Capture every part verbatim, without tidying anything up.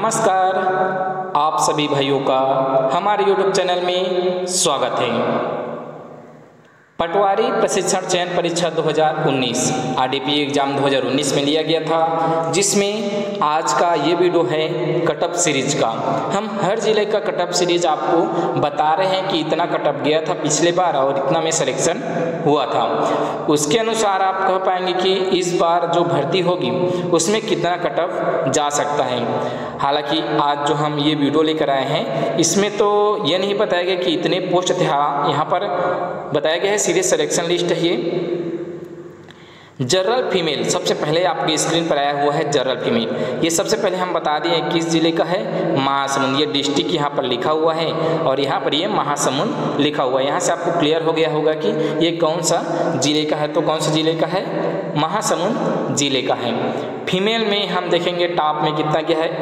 नमस्कार, आप सभी भाइयों का हमारे यूट्यूब चैनल में स्वागत है। पटवारी प्रशिक्षण चयन परीक्षा दो हज़ार उन्नीस आरडीपी एग्जाम दो हज़ार उन्नीस में लिया गया था, जिसमें आज का ये वीडियो है कटअप सीरीज का। हम हर जिले का कटअप सीरीज आपको बता रहे हैं कि इतना कटअप गया था पिछले बार और इतना में सिलेक्शन हुआ था। उसके अनुसार आप कह पाएंगे कि इस बार जो भर्ती होगी उसमें कितना कटअप जा सकता है। हालांकि आज जो हम ये वीडियो लेकर आए हैं इसमें तो ये नहीं बताया गया कि इतने पोस्ट थे, यहाँ पर बताया गया है सीरीज सिलेक्शन लिस्ट है। ये जनरल फीमेल सबसे पहले आपकी स्क्रीन पर आया हुआ है। जनरल फीमेल ये सबसे पहले हम बता दें किस जिले का है, महासमुंद। ये डिस्ट्रिक्ट यहाँ पर लिखा हुआ है और यहाँ पर ये महासमुंद लिखा हुआ है। यहाँ से आपको क्लियर हो गया होगा कि ये कौन सा जिले का है। तो कौन सा जिले का है? महासमुंद जिले का है। फीमेल में हम देखेंगे टॉप में कितना गया है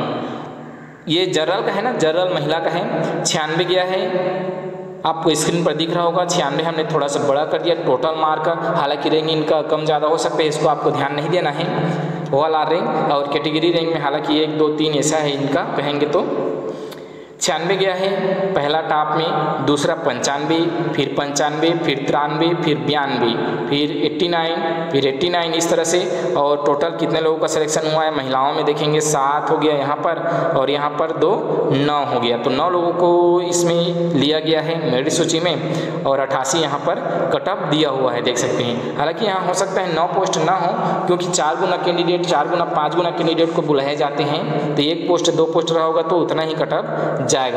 अंक। ये जनरल का है ना, जनरल महिला का है, छियानवे गया है। आपको स्क्रीन पर दिख रहा होगा छियानवे, हमने थोड़ा सा बड़ा कर दिया टोटल मार्क। हालांकि रैंक इनका कम ज़्यादा हो सकता है, इसको आपको ध्यान नहीं देना है। ओवरऑल आर रैंक और कैटेगरी रैंक में हालांकि एक दो तीन ऐसा है इनका, कहेंगे तो छियानवे गया है पहला टॉप में, दूसरा पंचानवे, फिर पंचानवे, फिर तिरानवे, फिर बयानवे, फिर एट्टी नाइन, फिर एट्टी नाइन, इस तरह से। और टोटल कितने लोगों का सिलेक्शन हुआ है? महिलाओं में देखेंगे सात हो गया यहाँ पर और यहाँ पर दो नौ हो गया। तो नौ लोगों को इसमें लिया गया है मेरिट सूची में और अट्ठासी यहाँ पर कटअप दिया हुआ है, देख सकते हैं। हालांकि यहाँ हो सकता है नौ पोस्ट ना हो, क्योंकि चार गुना कैंडिडेट चार गुना पाँच गुना कैंडिडेट को बुलाए जाते हैं, तो एक पोस्ट दो पोस्ट रहा होगा तो उतना ही कटअप जाएगा।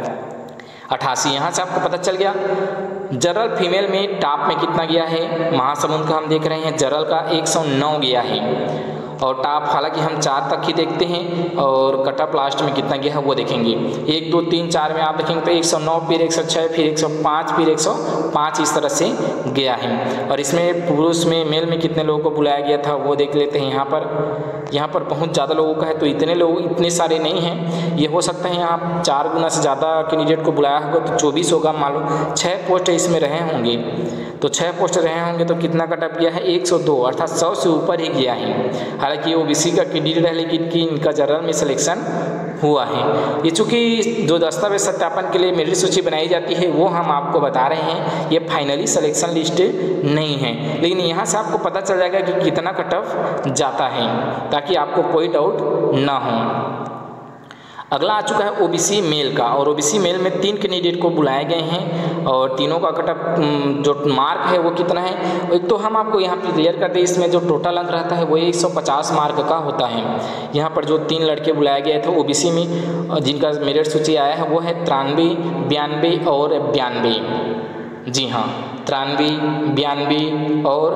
अट्ठासी यहाँ से आपको पता चल गया। जनरल फीमेल में टॉप में कितना गया है? महासमुंद का हम देख रहे हैं, जनरल का एक सौ नौ गया है और टॉप हालांकि हम चार तक ही देखते हैं और कटअप लास्ट में कितना गया है वो देखेंगे। एक दो तीन चार में आप देखेंगे तो एक सौ नौ, फिर एक सौ छह, फिर एक सौ पाँच, फिर एक सौ पाँच, इस तरह से गया है। और इसमें पुरुष में मेल में कितने लोगों को बुलाया गया था वो देख लेते हैं। यहाँ पर यहाँ पर बहुत ज़्यादा लोगों का है, तो इतने लोग इतने सारे नहीं हैं। ये हो सकता है यहाँ चार गुना से ज़्यादा कैंडिडेट को बुलाया होगा तो चौबीस होगा। मालूम छः पोस्ट इसमें रहे होंगे, तो छः पोस्ट रहे होंगे तो कितना कटअप गया है? एक सौ दो, अर्थात सौ से ऊपर ही गया है। हालांकि ओबीसी का कैंडिडेट है लेकिन कि इनका जनरल में सिलेक्शन हुआ है। ये चूँकि जो दस्तावेज सत्यापन के लिए मेरिट सूची बनाई जाती है वो हम आपको बता रहे हैं, ये फाइनली सिलेक्शन लिस्ट नहीं है, लेकिन यहाँ से आपको पता चल जाएगा कि कितना कटअप जाता है, ताकि आपको कोई डाउट ना हो। अगला आ चुका है ओबीसी मेल का, और ओबीसी मेल में तीन कैंडिडेट को बुलाए गए हैं और तीनों का कटअप जो मार्क है वो कितना है? एक तो हम आपको यहाँ पे क्लियर कर दें, इसमें जो टोटल अंक रहता है वो एक सौ पचास मार्क का होता है। यहाँ पर जो तीन लड़के बुलाए गए थे ओबीसी में जिनका मेरिट सूची आया है वो है तिरानवे, बयानवे और बयानवे। जी हाँ, तिरानवे, बयानवे और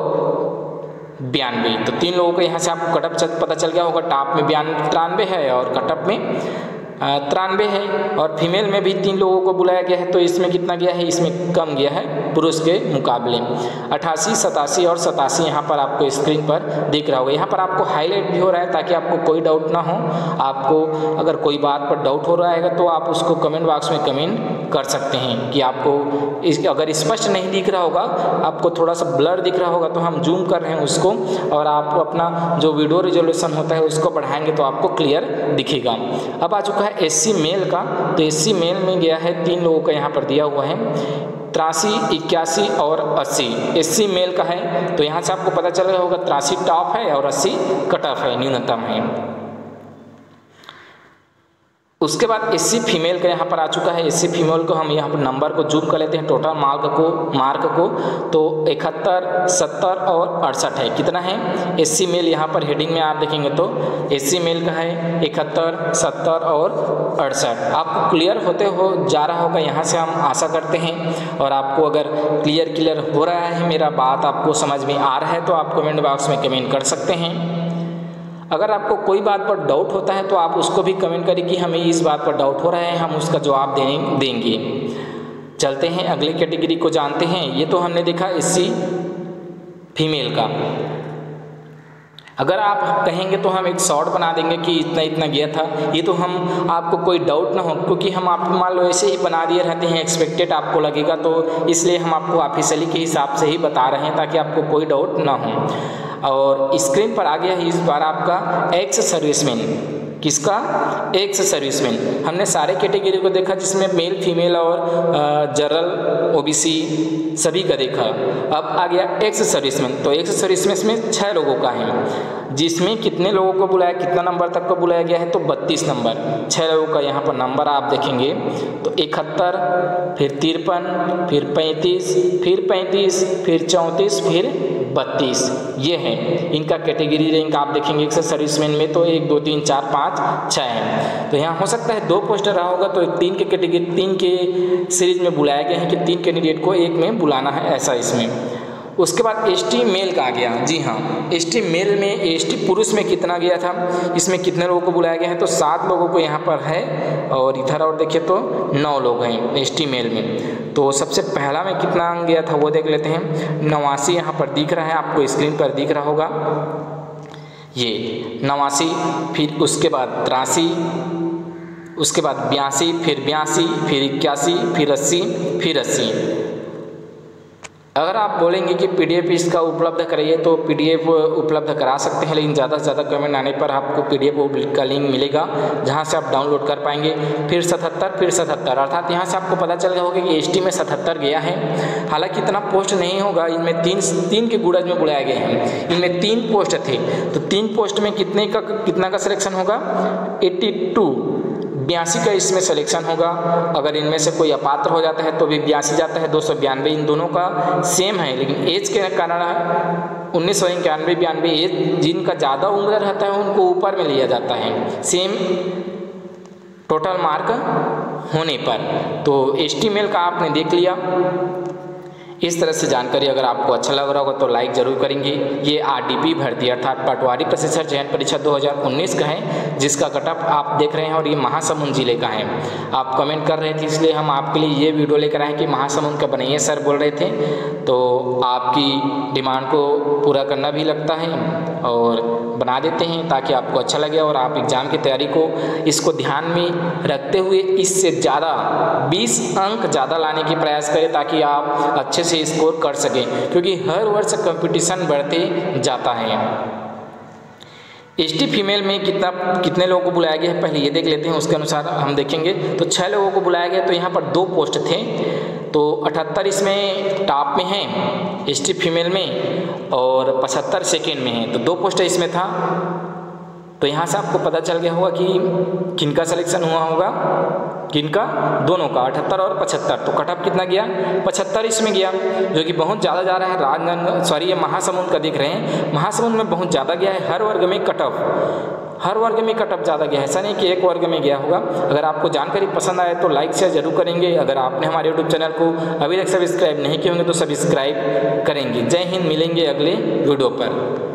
बयानवे। तो तीन लोगों को यहाँ से आपको कटअप पता चल गया होगा। टॉप में बयान तिरानवे है और कटअप में तिरानवे है। और फीमेल में भी तीन लोगों को बुलाया गया है, तो इसमें कितना गया है? इसमें कम गया है पुरुष के मुकाबले। अट्ठासी, सतासी और सतासी यहाँ पर आपको स्क्रीन पर दिख रहा होगा। यहाँ पर आपको हाईलाइट भी हो रहा है ताकि आपको कोई डाउट ना हो। आपको अगर कोई बात पर डाउट हो रहा है तो आप उसको कमेंट बॉक्स में कमेंट कर सकते हैं कि आपको इस अगर स्पष्ट नहीं दिख रहा होगा, आपको थोड़ा सा ब्लर दिख रहा होगा तो हम जूम कर रहे हैं उसको, और आप अपना जो वीडियो रिजोल्यूशन होता है उसको बढ़ाएंगे तो आपको क्लियर दिखेगा। अब आ चुका है एससी मेल का, तो एससी मेल में गया है तीन लोगों का यहाँ पर दिया हुआ है, तिरासी, इक्यासी और अस्सी। एससी मेल का है तो यहाँ से आपको पता चल रहा होगा तिरासी टॉप है और अस्सी कटअप है, न्यूनतम है। उसके बाद एससी फीमेल का यहाँ पर आ चुका है। एससी फीमेल को हम यहाँ पर नंबर को जूम कर लेते हैं, टोटल मार्क को मार्क को तो इकहत्तर, सत्तर और अड़सठ है। कितना है? एससी मेल यहाँ पर हेडिंग में आप देखेंगे तो एससी मेल का है इकहत्तर, सत्तर और अड़सठ। आपको क्लियर होते हो जा रहा होगा, यहाँ से हम आशा करते हैं। और आपको अगर क्लियर क्लियर हो रहा है, मेरा बात आपको समझ में आ रहा है तो आप कमेंट बॉक्स में कमेंट कर सकते हैं। अगर आपको कोई बात पर डाउट होता है तो आप उसको भी कमेंट करें कि हमें इस बात पर डाउट हो रहा है, हम उसका जवाब देने देंगे। चलते हैं अगली कैटेगरी को जानते हैं। ये तो हमने देखा एससी फीमेल का। अगर आप कहेंगे तो हम एक शॉर्ट बना देंगे कि इतना इतना गया था, ये तो हम आपको कोई डाउट ना हो, क्योंकि हम आपको मान लो ऐसे ही बना दिए रहते हैं, एक्सपेक्टेड आपको लगेगा, तो इसलिए हम आपको ऑफिशियली के हिसाब से ही बता रहे हैं ताकि आपको कोई डाउट ना हो। और स्क्रीन पर आ गया है इस बार आपका एक्स सर्विसमैन। किसका? Ex serviceman. हमने सारे कैटेगरी को देखा जिसमें मेल फीमेल और जनरल ओबीसी सभी का देखा। अब आ गया एक्स सर्विसमैन। तो एक्स सर्विसमैन में छः लोगों का है, जिसमें कितने लोगों को बुलाया, कितना नंबर तक को बुलाया गया है? तो बत्तीस नंबर। छः लोगों का यहाँ पर नंबर आप देखेंगे तो इकहत्तर, फिर तिरपन, फिर पैंतीस, फिर पैंतीस, फिर चौंतीस, फिर बत्तीस। ये है इनका कैटेगरी रैंक आप देखेंगे एक्स सर्विसमैन में। तो एक दो तीन चार पाँच छः हैं। तो यहाँ हो सकता है दो पोस्ट रहा होगा तो तीन के कैटेगरी तीन के सीरीज में बुलाया गया है कि तीन कैंडिडेट को एक में बुलाना है, ऐसा इसमें। उसके बाद एस टी मेल का आ गया। जी हाँ, एस टी मेल में एस टी पुरुष में कितना गया था, इसमें कितने लोगों को बुलाया गया है? तो सात लोगों को यहाँ पर है और इधर और देखिए तो नौ लोग हैं एस टी मेल में। तो सबसे पहला में कितना अंक गया था वो देख लेते हैं। नवासी यहाँ पर दिख रहा है, आपको स्क्रीन पर दिख रहा होगा ये नवासी, फिर उसके बाद तिरासी, उसके बाद बयासी, फिर बयासी, फिर इक्यासी, फिर अस्सी, फिर अस्सी। अगर आप बोलेंगे कि पीडीएफ इसका उपलब्ध कराइए तो पीडीएफ उपलब्ध करा सकते हैं, लेकिन ज़्यादा से ज़्यादा कमेंट आने पर आपको पीडीएफ का लिंक मिलेगा जहां से आप डाउनलोड कर पाएंगे। फिर सतहत्तर, फिर सतहत्तर, अर्थात यहां से आपको पता चल गया होगा कि एसटी में सतहत्तर गया है। हालांकि इतना पोस्ट नहीं होगा, इनमें तीन तीन के गुड़ज में बुलाए गए हैं। इनमें तीन पोस्ट थे तो तीन पोस्ट में कितने का कितना का सिलेक्शन होगा? बयासी, बयासी का इसमें सिलेक्शन होगा। अगर इनमें से कोई अपात्र हो जाता है तो भी बयासी जाता है, दो सौ बयानवे इन दोनों का सेम है। लेकिन एज के कारण उन्नीस सौ इक्यानवे बयानवे एज जिनका ज़्यादा उम्र रहता है उनको ऊपर में लिया जाता है सेम टोटल मार्क होने पर। तो एस टी मेल का आपने देख लिया। इस तरह से जानकारी अगर आपको अच्छा लग रहा होगा तो लाइक जरूर करेंगे। ये आरडीपी भर्ती अर्थात पटवारी प्रशिक्षण चयन परीक्षा दो हज़ार उन्नीस का है, जिसका कटअप आप देख रहे हैं और ये महासमुंद जिले का है। आप कमेंट कर रहे थे इसलिए हम आपके लिए ये वीडियो लेकर आए कि महासमुंद का बनाइए सर बोल रहे थे, तो आपकी डिमांड को पूरा करना भी लगता है और बना देते हैं ताकि आपको अच्छा लगे और आप एग्ज़ाम की तैयारी को इसको ध्यान में रखते हुए इससे ज़्यादा बीस अंक ज़्यादा लाने की प्रयास करें ताकि आप अच्छे से स्कोर कर सकें, क्योंकि हर वर्ष कंपटीशन बढ़ते जाता है। एस टी फीमेल में कितना कितने लोगों को बुलाया गया है पहले ये देख लेते हैं, उसके अनुसार हम देखेंगे। तो छः लोगों को बुलाया गया, तो यहाँ पर दो पोस्ट थे तो अठहत्तर इसमें टॉप में है एस टी फीमेल में और पचहत्तर सेकेंड में है, तो दो पोस्ट इसमें था। तो यहाँ से आपको पता चल गया होगा कि किनका सिलेक्शन हुआ होगा, किनका? दोनों का, अठहत्तर और पचहत्तर। तो कटअप कितना गया? पचहत्तर इसमें गया, जो कि बहुत ज़्यादा जा रहा है। राजनांदगांव सॉरी ये महासमुंद का दिख रहे हैं, महासमुंद में बहुत ज़्यादा गया है। हर वर्ग में कटअप हर वर्ग में कटअप ज़्यादा गया है, ऐसा नहीं कि एक वर्ग में गया होगा। अगर आपको जानकारी पसंद आए तो लाइक शेयर जरूर करेंगे। अगर आपने हमारे यूट्यूब चैनल को अभी तक सब्सक्राइब नहीं किए होंगे तो सब्सक्राइब करेंगे। जय हिंद, मिलेंगे अगले वीडियो पर।